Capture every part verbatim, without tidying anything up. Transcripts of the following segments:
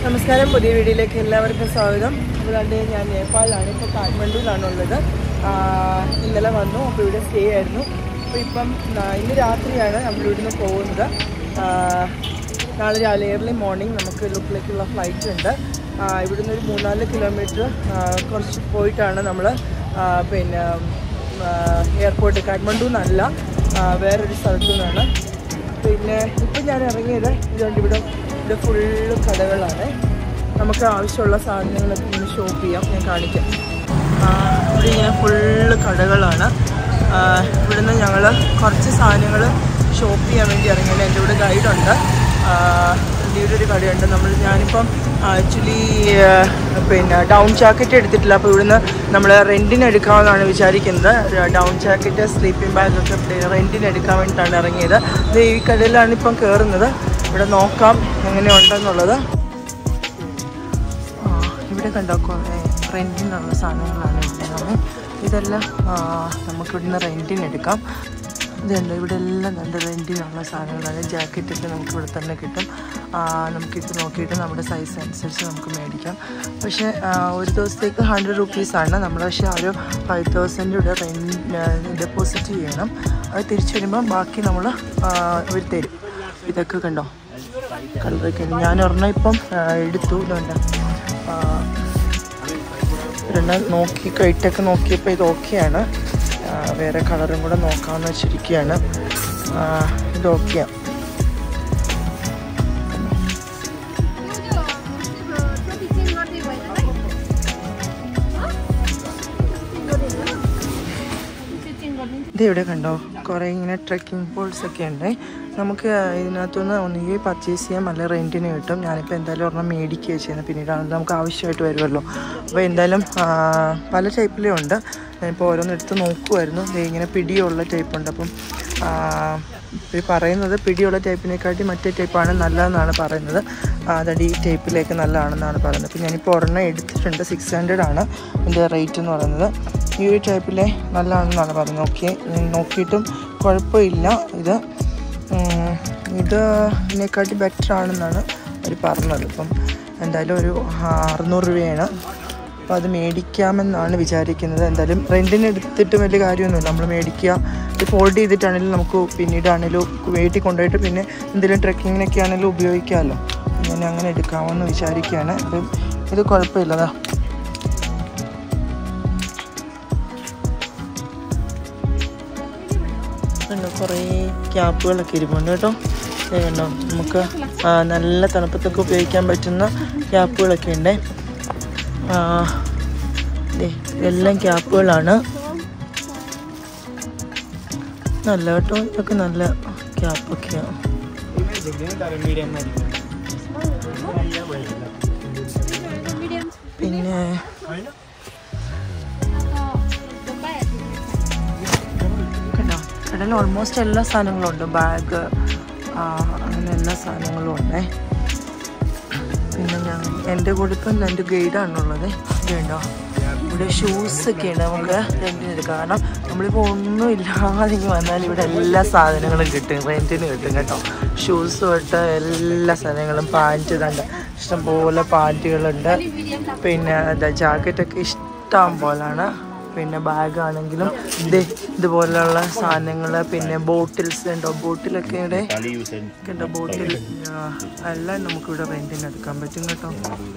നമസ്കാരം, പുതിയ വീഡിയോയിലേക്ക് എല്ലാവർക്കും സ്വാഗതം. അതുകൊണ്ട് ഞാൻ നേപ്പാളിലാണ്, ഇപ്പോൾ കാഠ്മണ്ഡുവിലാണുള്ളത്. ഇന്നലെ വന്നു, അപ്പോൾ ഇവിടെ സ്റ്റേ ആയിരുന്നു. അപ്പോൾ ഇപ്പം ഇന്ന് രാത്രിയാണ് നമ്മളിവിടുന്ന് പോകുന്നത്. നാളെ രാവിലെ ഏർലി മോർണിംഗ് നമുക്ക് ലുക്കിലേക്കുള്ള ഫ്ലൈറ്റ് ഉണ്ട്. ഇവിടുന്ന് ഒരു മൂന്നാല് കിലോമീറ്റർ കുറച്ച് പോയിട്ടാണ് നമ്മൾ പിന്നെ എയർപോർട്ട് കാഠ്മണ്ഡു എന്നല്ല, വേറൊരു സ്ഥലത്തു നിന്നാണ്. പിന്നെ ഇപ്പം ഞാൻ ഇറങ്ങിയത് ഇതുകൊണ്ട് ഇവിടെ ഇവിടെ ഫുള്ള് കടകളാണ്. നമുക്ക് ആവശ്യമുള്ള സാധനങ്ങളൊക്കെ ഇങ്ങനെ ഷോപ്പ് ചെയ്യാം, ഞാൻ കാണിക്കാം. ഇവിടെ ഇങ്ങനെ ഫുള്ള് കടകളാണ്. ഇവിടുന്ന് ഞങ്ങൾ കുറച്ച് സാധനങ്ങൾ ഷോപ്പ് ചെയ്യാൻ വേണ്ടി ഇറങ്ങിയത്. എൻ്റെ ഇവിടെ ഗൈഡുണ്ട്, ഇവിടെ ഒരു കടയുണ്ട്. നമ്മൾ ഞാനിപ്പം ആക്ച്വലി പിന്നെ ഡൗൺ ജാക്കറ്റ് എടുത്തിട്ടില്ല, അപ്പോൾ ഇവിടുന്ന് നമ്മൾ റെൻറ്റിന് എടുക്കാമെന്നാണ് വിചാരിക്കുന്നത്. ഡൗൺ ജാക്കറ്റ്, സ്ലീപ്പിംഗ് ബാഗൊക്കെ റെൻറ്റിന് എടുക്കാൻ വേണ്ടിയിട്ടാണ് ഇറങ്ങിയത്. ഇത് ഈ കടയിലാണ് ഇപ്പം കയറുന്നത്. ഇവിടെ നോക്കാം എങ്ങനെയുണ്ടെന്നുള്ളത്. ഇവിടെ കണ്ടോ റെൻറ്റിനുള്ള സാധനങ്ങളാണ് ഇവിടെ. ഇതെല്ലാം നമുക്കിവിടുന്ന് റെൻറ്റിന് എടുക്കാം. ഇതുണ്ട്, ഇവിടെ എല്ലാം കണ്ട് റെൻറ്റിനുള്ള സാധനങ്ങളാണ്. ജാക്കറ്റൊക്കെ നമുക്ക് ഇവിടെ തന്നെ കിട്ടും. നമുക്കിട്ട് നോക്കിയിട്ട് നമ്മുടെ സൈസ് അനുസരിച്ച് നമുക്ക് മേടിക്കാം. പക്ഷേ ഒരു ദിവസത്തേക്ക് ഹൺഡ്രഡ് റുപ്പീസാണ്. നമ്മൾ പക്ഷേ ആ ഒരു ഫൈവ് തൗസൻഡ് ഇവിടെ റെൻറ്റ് ഡെപ്പോസിറ്റ് ചെയ്യണം. അത് തിരിച്ചു വരുമ്പോൾ ബാക്കി നമ്മൾ അവർ തരും. ഇതൊക്കെ കണ്ടോ കളറൊക്കെ ഉണ്ട്. ഞാൻ ഒരെണ്ണം ഇപ്പം എടുത്തു. ഇതുണ്ട്, ഒരെണ്ണം നോക്കി കൈറ്റൊക്കെ നോക്കിയപ്പോൾ ഇത് ഓക്കെയാണ്. വേറെ കളറും കൂടെ നോക്കാമെന്ന് വെച്ചിരിക്കുകയാണ്. ഇത് ഓക്കെയാണ്. ഇതിവിടെ കണ്ടോ കുറേ ഇങ്ങനെ ട്രെക്കിംഗ് പോൾസ് ഒക്കെ ഉണ്ട്. നമുക്ക് ഇതിനകത്തുനിന്ന് ഒന്നുകിൽ പർച്ചേസ് ചെയ്യാം, അല്ലെ റെൻറ്റിന് കിട്ടും. ഞാനിപ്പോൾ എന്തായാലും ഒരെണ്ണം മേടിക്കുകയോ ചെയ്യുന്നത്, പിന്നീടാണ് നമുക്ക് ആവശ്യമായിട്ട് വരുമല്ലോ. അപ്പോൾ എന്തായാലും പല ടൈപ്പിലും ഉണ്ട്. ഞാനിപ്പോൾ ഓരോന്ന് എടുത്ത് നോക്കുമായിരുന്നു. ഇങ്ങനെ പിടിയുള്ള ടൈപ്പുണ്ട്. അപ്പം ഈ പറയുന്നത് പിടിയുള്ള ടൈപ്പിനെക്കാട്ടി മറ്റേ ടൈപ്പാണ് നല്ലതെന്നാണ് പറയുന്നത്. അതുകൊണ്ട് ഈ ടൈപ്പിലേക്ക് നല്ലതാണെന്നാണ് പറയുന്നത്. അപ്പോൾ ഞാനിപ്പോൾ ഒരെണ്ണം എടുത്തിട്ടുണ്ട്. സിക്സ് ഹൺഡ്രഡ് ആണ് ഇതിൻ്റെ റേറ്റ് എന്ന് പറയുന്നത്. ഈ ഒരു ടൈപ്പിലെ നല്ലതാണെന്നാണ് പറയുന്നത്. ഓക്കെ, നോക്കിയിട്ടും കുഴപ്പമില്ല. ഇത് ഇത് ഇതിനെക്കാട്ടി ബെറ്റർ ആണെന്നാണ് അവർ പറഞ്ഞത്. ഇപ്പം എന്തായാലും ഒരു അറുന്നൂറ് രൂപയാണ്. അപ്പോൾ അത് മേടിക്കാമെന്നാണ് വിചാരിക്കുന്നത്. എന്തായാലും റെൻറ്റിന് എടുത്തിട്ട് വലിയ കാര്യമൊന്നുമില്ല. നമ്മൾ മേടിക്കുക, ഇത് ഫോൾഡ് ചെയ്തിട്ടാണെങ്കിലും നമുക്ക് പിന്നീടാണെങ്കിലും വീട്ടിൽ കൊണ്ടുപോയിട്ട് പിന്നെ എന്തെങ്കിലും ട്രെക്കിങ്ങിനൊക്കെ ആണെങ്കിലും ഉപയോഗിക്കാമല്ലോ. ഞാൻ അങ്ങനെ എടുക്കാമെന്ന് വിചാരിക്കുകയാണ്. ഇത് ഇത് കുഴപ്പമില്ലതാ. കണ്ടോ കുറേ ക്യാപ്പുകളൊക്കെ ഇരിപ്പുണ്ട് കേട്ടോ. കണ്ടോ നമുക്ക് നല്ല തണുപ്പത്തൊക്കെ ഉപയോഗിക്കാൻ പറ്റുന്ന ക്യാപ്പുകളൊക്കെ ഉണ്ട്. ഇതെല്ലാം ക്യാപ്പുകളാണ്. നല്ല കേട്ടോ, ഇതൊക്കെ നല്ല ക്യാപ്പൊക്കെയാണ്. പിന്നെ കണ്ടോ കടയിൽ ഓൾമോസ്റ്റ് എല്ലാ സാധനങ്ങളും ഉണ്ട്. ബാഗ് അങ്ങനെ എല്ലാ സാധനങ്ങളും ഉണ്ടേ. പിന്നെ ഞാൻ എൻ്റെ കൂടെ ഇപ്പം എൻ്റെ ഗൈഡാണുള്ളത്. ഇതുണ്ടോ ഇവിടെ ഷൂസൊക്കെ ഉണ്ട്, നമുക്ക് റെൻറ്റിന് എടുക്കാം. കാരണം നമ്മളിപ്പോൾ ഒന്നും ഇല്ലാതെ വന്നാൽ ഇവിടെ എല്ലാ സാധനങ്ങളും കിട്ടും, റെൻറ്റിന് കിട്ടും കേട്ടോ. ഷൂസ് തൊട്ട് എല്ലാ സാധനങ്ങളും, പാൻറ്റ് ഇതുണ്ട്, ഇഷ്ടംപോലെ പാൻറ്റുകളുണ്ട്. പിന്നെ എന്താ ജാക്കറ്റൊക്കെ ഇഷ്ടം പോലാണ്. പിന്നെ ബാഗാണെങ്കിലും ഇത് ഇതുപോലെയുള്ള സാധനങ്ങൾ. പിന്നെ ബോട്ടിൽസ് ഉണ്ടോ, ബോട്ടിലൊക്കെ ഇവിടെ കണ്ടോ, ബോട്ടിൽ എല്ലാം നമുക്കിവിടെ റെൻറ്റിന് എടുക്കാൻ പറ്റും കേട്ടോ.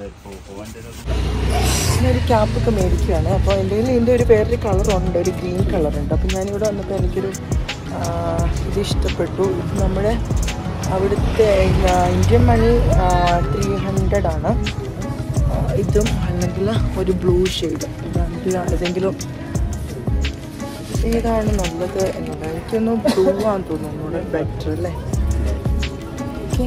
ഞാനൊരു ക്യാപ്പൊക്കെ മേടിക്കുകയാണ്. അപ്പോൾ എൻ്റെ കയ്യിൽ ഇതിൻ്റെ ഒരു വേറൊരു കളറുണ്ട്, ഒരു ഗ്രീൻ കളറുണ്ട്. അപ്പോൾ ഞാനിവിടെ വന്നപ്പോൾ എനിക്കൊരു ഇത് ഇഷ്ടപ്പെട്ടു. ഇത് നമ്മുടെ അവിടുത്തെ ഇന്ത്യൻ മണി ത്രീ ഹൺഡ്രഡ് ആണ്. ഇതും അല്ലെങ്കിൽ ഒരു ബ്ലൂ ഷെയ്ഡ്, ഏതെങ്കിലും ഏതാണ് നല്ലത് എന്നുള്ളത്. എനിക്കൊന്ന് ബ്ലൂ ആണെന്ന് തോന്നുന്നു ഇവിടെ ബെറ്റർ അല്ലേ. ഓക്കെ,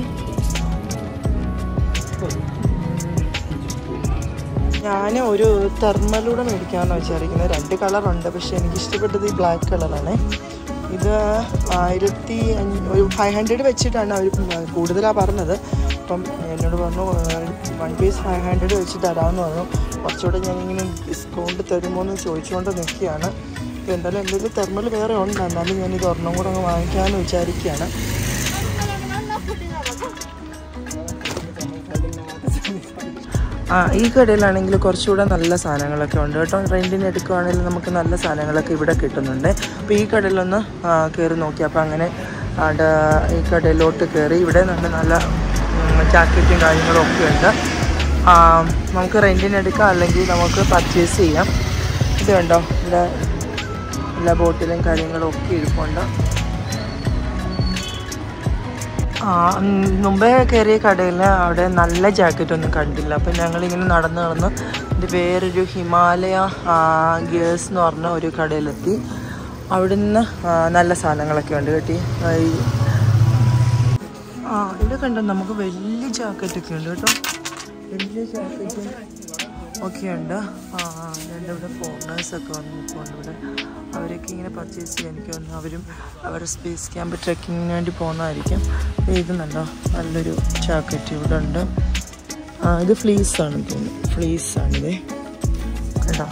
ഞാൻ ഒരു തെർമലൂടെ മേടിക്കാമെന്ന് വിചാരിക്കുന്നത്. രണ്ട് കളറുണ്ട്, പക്ഷെ എനിക്കിഷ്ടപ്പെട്ടത് ഈ ബ്ലാക്ക് കളറാണ്. ഇത് ആയിരത്തി ഒരു ഫൈവ് ഹൺഡ്രഡ് വെച്ചിട്ടാണ് അവർ കൂടുതലാണ് പറഞ്ഞത്. അപ്പം എന്നോട് പറഞ്ഞു വൺ പീസ് ഫൈവ് ഹൺഡ്രഡ് വെച്ച് തരാമെന്ന് പറഞ്ഞു. കുറച്ചുകൂടെ ഞാനിങ്ങനെ ഡിസ്കൗണ്ട് തരുമോ എന്ന് ചോദിച്ചുകൊണ്ട് നിൽക്കുകയാണ്. എന്തായാലും എൻ്റെ ഒരു തെർമൽ വേറെ ഉണ്ട്, എന്നാലും ഞാനിത് ഒരെണ്ണം കൂടെ അങ്ങ് വാങ്ങിക്കാമെന്ന് വിചാരിക്കുകയാണ്. ഈ കടയിലാണെങ്കിൽ കുറച്ചുകൂടെ നല്ല സാധനങ്ങളൊക്കെ ഉണ്ട് കേട്ടോ. റെൻറ്റിന് എടുക്കുകയാണെങ്കിൽ നമുക്ക് നല്ല സാധനങ്ങളൊക്കെ ഇവിടെ കിട്ടുന്നുണ്ട്. അപ്പോൾ ഈ കടയിലൊന്ന് കയറി നോക്കി. അപ്പോൾ അങ്ങനെ അവിടെ ഈ കടയിലോട്ട് കയറി. ഇവിടെ നല്ല നല്ല ജാക്കറ്റും കാര്യങ്ങളും ഒക്കെ ഉണ്ട്. നമുക്ക് റെൻറ്റിന് എടുക്കാം, അല്ലെങ്കിൽ നമുക്ക് പർച്ചേസ് ചെയ്യാം. ഇത് കണ്ടോ, ഇവിടെ എല്ലാ ബോട്ടിലും കാര്യങ്ങളും ഒക്കെ ഇരിപ്പുണ്ട്. മുമ്പേ കയറിയ കടയിൽ അവിടെ നല്ല ജാക്കറ്റൊന്നും കണ്ടില്ല. അപ്പം ഞങ്ങളിങ്ങനെ നടന്ന് നടന്ന് ഇത് വേറൊരു ഹിമാലയ ഗേൾസ് എന്ന് പറഞ്ഞ ഒരു കടയിലെത്തി. അവിടെ നിന്ന് നല്ല സാധനങ്ങളൊക്കെ ഉണ്ട് കേട്ടി. ആ ഇവിടെ കണ്ടോ, നമുക്ക് വലിയ ജാക്കറ്റൊക്കെ ഉണ്ട് കേട്ടോ. വലിയ ജാക്കറ്റും ഒക്കെ ഉണ്ട്. ആ രണ്ടിവിടെ ഫോറിനേഴ്സൊക്കെ വന്ന് നിൽക്കുന്നുണ്ട് ഇവിടെ. അവരൊക്കെ ഇങ്ങനെ പർച്ചേസ് ചെയ്യാൻ എനിക്ക് തോന്നുന്നു അവരും അവരുടെ സ്പേസ് ക്യാമ്പ് ട്രെക്കിങ്ങിന് വേണ്ടി പോകുന്നതായിരിക്കും. ഇത് കണ്ടോ, നല്ലൊരു ജാക്കറ്റ് ഇവിടെ ഉണ്ട്. ഇത് ഫ്ലീസാണെന്ന് തോന്നുന്നു. ഫ്ലീസാണിത് കേട്ടോ.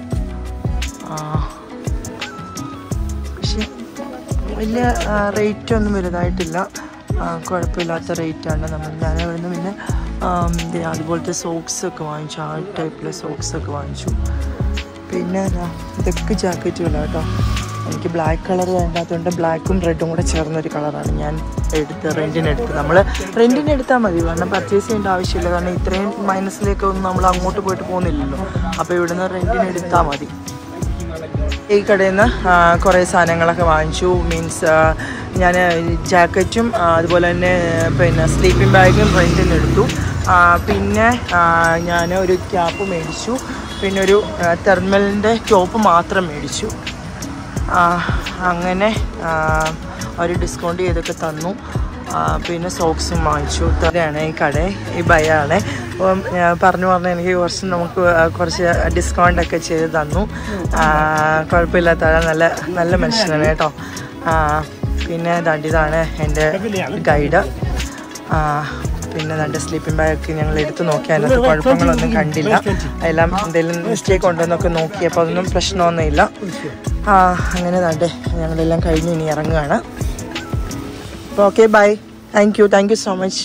പക്ഷെ വലിയ റേറ്റൊന്നും വലുതായിട്ടില്ല, കുഴപ്പമില്ലാത്ത റേറ്റാണ്. നമ്മൾ ഞാനവിടുന്ന് പിന്നെ അതുപോലത്തെ സോക്സൊക്കെ വാങ്ങിച്ചു. ആ ടൈപ്പിലെ സോക്സൊക്കെ വാങ്ങിച്ചു. പിന്നെ ഇതൊക്കെ ജാക്കറ്റുകളാണ് കേട്ടോ. എനിക്ക് ബ്ലാക്ക് കളർ വേണ്ടാത്തതുകൊണ്ട് ബ്ലാക്കും റെഡും കൂടെ ചേർന്നൊരു കളറാണ് ഞാൻ എടുത്ത് റെൻറ്റിനെടുത്ത്. നമ്മൾ റെൻറ്റിനെടുത്താൽ മതി, കാരണം പർച്ചേസ് ചെയ്യേണ്ട ആവശ്യമില്ല. കാരണം ഇത്രയും മൈനസിലേക്കൊന്നും നമ്മൾ അങ്ങോട്ട് പോയിട്ട് പോകുന്നില്ലല്ലോ. അപ്പോൾ ഇവിടുന്ന് റെൻറ്റിനെടുത്താൽ മതി. ഈ കടയിൽ നിന്ന് കുറേ സാധനങ്ങളൊക്കെ വാങ്ങിച്ചു. മീൻസ് ഞാൻ ജാക്കറ്റും അതുപോലെ തന്നെ പിന്നെ സ്ലീപ്പിംഗ് ബാഗും റെൻറ്റിനെടുത്തു. പിന്നെ ഞാൻ ഒരു ക്യാപ്പ് മേടിച്ചു. പിന്നെ ഒരു തെർമലിൻ്റെ ടോപ്പ് മാത്രം മേടിച്ചു. അങ്ങനെ അവർ ഡിസ്കൗണ്ട് ചെയ്തൊക്കെ തന്നു. പിന്നെ സോക്സും വാങ്ങിച്ചു. ഇത്രയാണ് ഈ കട, ഈ ബയാണ്. അപ്പം പറഞ്ഞു പറഞ്ഞ് എനിക്ക് കുറച്ച് നമുക്ക് കുറച്ച് ഡിസ്കൗണ്ടൊക്കെ ചെയ്ത് തന്നു. കുഴപ്പമില്ലാത്ത നല്ല നല്ല മനുഷ്യനാണ് കേട്ടോ. പിന്നെ ദണ്ടിതാണ് എൻ്റെ ഗൈഡ്. പിന്നെ രണ്ട് സ്ലീപ്പിംഗ് ബാഗൊക്കെ ഞങ്ങൾ എടുത്ത് നോക്കി. അതിനകത്ത് കുഴപ്പങ്ങളൊന്നും കണ്ടില്ല. എല്ലാം എന്തെങ്കിലും മിസ്റ്റേക്ക് ഉണ്ടെന്നൊക്കെ നോക്കിയപ്പോൾ അതൊന്നും പ്രശ്നമൊന്നുമില്ല. അങ്ങനെ തന്നെ ഞങ്ങളെല്ലാം കഴിഞ്ഞു, ഇനി ഇറങ്ങുകയാണ്. അപ്പോൾ okay, bye. Thank you thank you so much.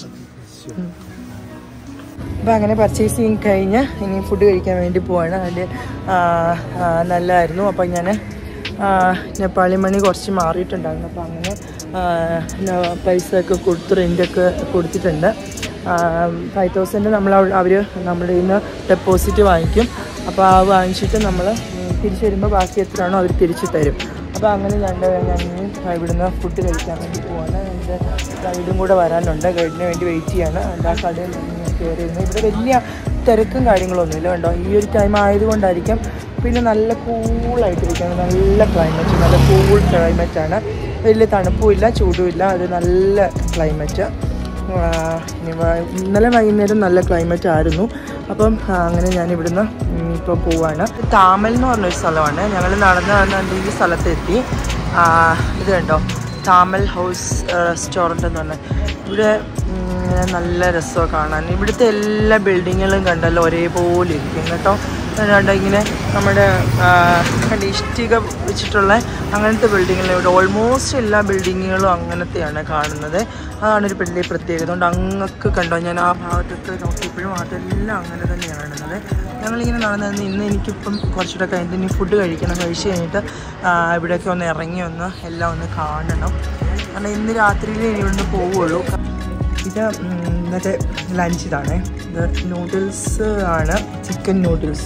അപ്പോൾ അങ്ങനെ പർച്ചേസിങ് കഴിഞ്ഞ് ഇനി ഫുഡ് കഴിക്കാൻ വേണ്ടി പോവാണ്. അതിൻ്റെ നല്ലതായിരുന്നു. അപ്പം ഞാൻ നേപ്പാളി മണി കുറച്ച് മാറിയിട്ടുണ്ടായിരുന്നു. അപ്പോൾ അങ്ങനെ പൈസ ഒക്കെ കൊടുത്ത് റെൻ്റൊക്കെ കൊടുത്തിട്ടുണ്ട്. ഫൈവ് തൗസൻഡ് നമ്മൾ അവർ നമ്മുടെ കയ്യിൽ നിന്ന് ഡെപ്പോസിറ്റ് വാങ്ങിക്കും. അപ്പോൾ ആ വാങ്ങിച്ചിട്ട് നമ്മൾ തിരിച്ചു വരുമ്പോൾ ബാക്കി എത്രയാണോ അവർ തിരിച്ചു തരും. അപ്പോൾ അങ്ങനെ രണ്ട് ഞാൻ ഇവിടുന്ന് ഫുഡ് കഴിക്കാൻ വേണ്ടി പോവാണ്. എൻ്റെ ഗൈഡും കൂടെ വരാനുണ്ട്. ഗൈഡിന് വേണ്ടി വെയിറ്റ് ചെയ്യാണ്. എല്ലാ കടയിൽ കയറിയിരുന്നു. ഇവിടെ വലിയ തിരക്കും കാര്യങ്ങളൊന്നുമില്ല കേട്ടോ. ഈ ഒരു ടൈം ആയതുകൊണ്ടായിരിക്കും. പിന്നെ നല്ല കൂളായിട്ടിരിക്കുകയാണ്. നല്ല ക്ലൈമറ്റ്, നല്ല കൂൾ ക്ലൈമറ്റാണ്. വലിയ തണുപ്പുമില്ല ചൂടുമില്ല, അത് നല്ല ക്ലൈമറ്റ്. ഇന്നലെ വൈകുന്നേരം നല്ല ക്ലൈമറ്റ് ആയിരുന്നു. അപ്പം അങ്ങനെ ഞാനിവിടുന്ന് ഇപ്പോൾ പോവാണ്. താമൽ എന്ന് പറഞ്ഞൊരു സ്ഥലമാണ്. ഞങ്ങൾ നടന്ന് നടന്ന് ഈ സ്ഥലത്തെത്തി. ഇത് കണ്ടോ, താമൽ ഹൗസ് റെസ്റ്റോറൻറ്റ് എന്ന് പറഞ്ഞാൽ ഇവിടെ നല്ല രസമാണ് കാണാൻ. ഇവിടുത്തെ എല്ലാ ബിൽഡിങ്ങുകളും കണ്ടല്ലോ ഒരേപോലെ ഇരിക്കും കേട്ടോ. അല്ലാണ്ട് ഇങ്ങനെ നമ്മുടെ കണ്ട ഇഷ്ടിക വെച്ചിട്ടുള്ള അങ്ങനത്തെ ബിൽഡിങ്ങുകൾ ഇവിടെ ഓൾമോസ്റ്റ് എല്ലാ ബിൽഡിങ്ങുകളും അങ്ങനത്തെയാണ് കാണുന്നത്. അതാണ് ഒരു വലിയ പ്രത്യേകത. അതുകൊണ്ട് അങ്ങക്ക് കണ്ടോ, ഞാൻ ആ ഭാഗത്തൊക്കെ നോക്കിയപ്പോഴും അതെല്ലാം അങ്ങനെ തന്നെയാണ് കാണുന്നത്. ഞങ്ങളിങ്ങനെ നടന്നു. ഇന്ന് എനിക്കിപ്പം കുറച്ചുകൂടെ കഴിഞ്ഞിട്ട് ഇനി ഫുഡ് കഴിക്കണം. കഴിച്ച് കഴിഞ്ഞിട്ട് ഇവിടെയൊക്കെ ഒന്ന് ഇറങ്ങി ഒന്ന് എല്ലാം ഒന്ന് കാണണം. കാരണം ഇന്ന് രാത്രിയിൽ ഇനി ഇവിടുന്ന് പോവുള്ളൂ. ഇത് ഇന്നത്തെ ലഞ്ച് ഇതാണ്. ഇത് നൂഡിൽസ് ആണ്, ചിക്കൻ നൂഡിൽസ്.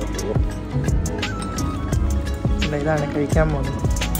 ഇതാണ് കഴിക്കാൻ പോകുന്നത്.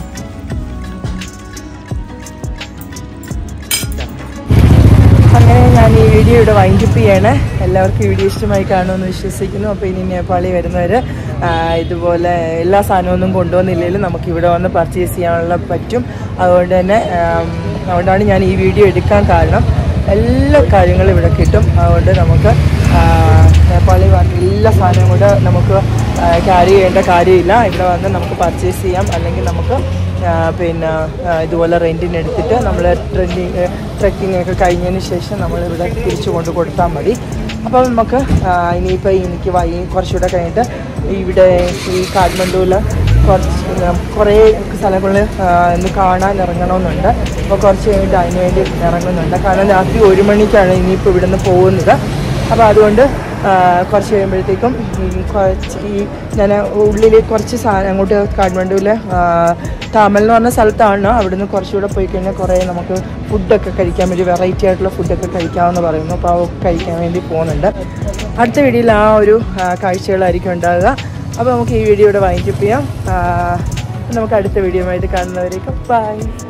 അങ്ങനെ ഞാൻ ഈ വീഡിയോ ഇവിടെ വൈൻഡപ്പ് ചെയ്യാണ്. എല്ലാവർക്കും വീഡിയോ ഇഷ്ടമായി കാണുമെന്ന് വിശ്വസിക്കുന്നു. അപ്പോൾ ഇനി നേപ്പാളിൽ വരുന്നവർ ഇതുപോലെ എല്ലാ സാധനമൊന്നും കൊണ്ടുവന്നില്ലെങ്കിലും നമുക്ക് ഇവിടെ വന്ന് പർച്ചേസ് ചെയ്യാനുള്ള പറ്റും. അതുകൊണ്ട് തന്നെ അതുകൊണ്ടാണ് ഞാൻ ഈ വീഡിയോ എടുക്കാൻ കാരണം. എല്ലാ കാര്യങ്ങളും ഇവിടെ കിട്ടും. അതുകൊണ്ട് നമുക്ക് നേപ്പാളിൽ വന്ന് എല്ലാ സാധനവും കൂടെ നമുക്ക് ക്യാരി ചെയ്യേണ്ട കാര്യമില്ല. ഇവിടെ വന്ന് നമുക്ക് പർച്ചേസ് ചെയ്യാം. അല്ലെങ്കിൽ നമുക്ക് പിന്നെ ഇതുപോലെ റെൻറ്റിനെടുത്തിട്ട് നമ്മൾ ട്രെൻഡിങ് ട്രെക്കിംഗ് ഒക്കെ കഴിഞ്ഞതിന് ശേഷം നമ്മളിവിടെ തിരിച്ചു കൊണ്ട് കൊടുത്താൽ മതി. അപ്പോൾ നമുക്ക് ഇനിയിപ്പോൾ എനിക്ക് വൈ കുറച്ചുകൂടെ കഴിഞ്ഞിട്ട് ഇവിടെ ഈ കാഠ്മണ്ഡുവിൽ കുറച്ച് കുറേ സ്ഥലങ്ങളിൽ ഇന്ന് കാണാൻ ഇറങ്ങണമെന്നുണ്ട്. അപ്പോൾ കുറച്ച് കഴിഞ്ഞിട്ട് അതിന് വേണ്ടി ഇറങ്ങുന്നുണ്ട്. കാരണം രാത്രി ഒരു മണിക്കാണ് ഇനിയിപ്പോൾ ഇവിടെ നിന്ന് പോകുന്നത്. അപ്പോൾ അതുകൊണ്ട് കുറച്ച് കഴിയുമ്പോഴത്തേക്കും കുറച്ച് ഈ ഞാൻ ഉള്ളിൽ കുറച്ച് സാധനം അങ്ങോട്ട് കാഠ്മണ്ഡുവിൽ താമൽ എന്ന് പറഞ്ഞ സ്ഥലത്താണ്. അവിടുന്ന് കുറച്ചുകൂടെ പോയി കഴിഞ്ഞാൽ കുറേ നമുക്ക് ഫുഡൊക്കെ കഴിക്കാൻ വേണ്ടി വെറൈറ്റി ആയിട്ടുള്ള ഫുഡൊക്കെ കഴിക്കാമെന്ന് പറയുന്നു. അപ്പോൾ അത് കഴിക്കാൻ വേണ്ടി പോകുന്നുണ്ട്. അടുത്ത വീഡിയോയിൽ ആ ഒരു കാഴ്ചകളായിരിക്കും ഉണ്ടാകുക. അപ്പോൾ നമുക്ക് ഈ വീഡിയോ ഇവിടെ വൈൻഡപ്പ് ചെയ്യാം. നമുക്ക് അടുത്ത വീഡിയോ ആയിട്ട് കാണുന്നവരേക്കും ബൈ.